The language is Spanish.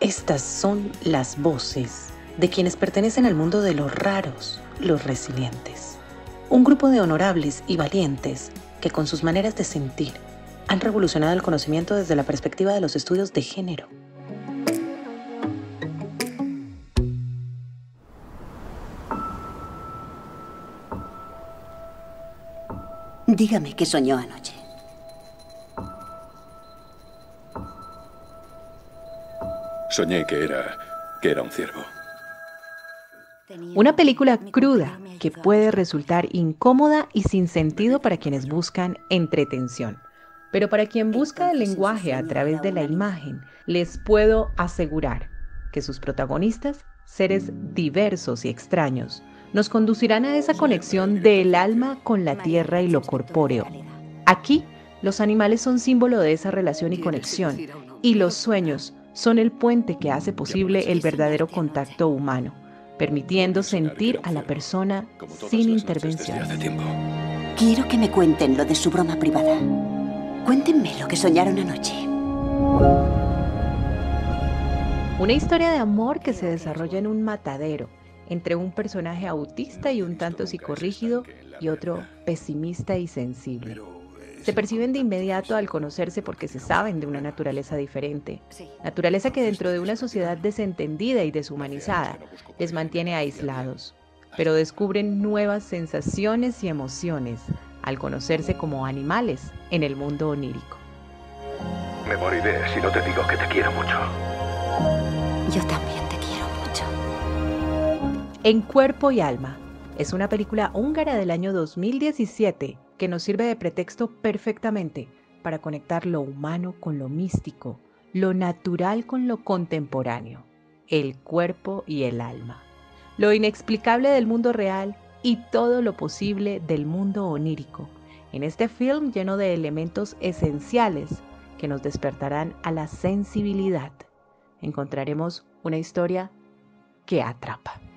Estas son las voces de quienes pertenecen al mundo de los raros, los resilientes. Un grupo de honorables y valientes que con sus maneras de sentir han revolucionado el conocimiento desde la perspectiva de los estudios de género. Dígame qué soñó anoche. Soñé que era un ciervo. Una película cruda que puede resultar incómoda y sin sentido para quienes buscan entretención. Pero para quien busca el lenguaje a través de la imagen, les puedo asegurar que sus protagonistas, seres diversos y extraños, nos conducirán a esa conexión del alma con la tierra y lo corpóreo. Aquí, los animales son símbolo de esa relación y conexión, y los sueños son el puente que hace posible el verdadero contacto humano, permitiendo sentir a la persona sin intervención. Quiero que me cuenten lo de su broma privada. Cuéntenme lo que soñaron anoche. Una historia de amor que se desarrolla en un matadero, entre un personaje autista y un tanto psicorrígido y otro pesimista y sensible. Se perciben de inmediato al conocerse porque se saben de una naturaleza diferente. Naturaleza que dentro de una sociedad desentendida y deshumanizada les mantiene aislados, pero descubren nuevas sensaciones y emociones al conocerse como animales en el mundo onírico. Me moriré si no te digo que te quiero mucho. Yo también te quiero mucho. En Cuerpo y Alma es una película húngara del año 2017 que nos sirve de pretexto perfectamente para conectar lo humano con lo místico, lo natural con lo contemporáneo, el cuerpo y el alma, lo inexplicable del mundo real y todo lo posible del mundo onírico, en este film lleno de elementos esenciales que nos despertarán a la sensibilidad. Encontraremos una historia que atrapa.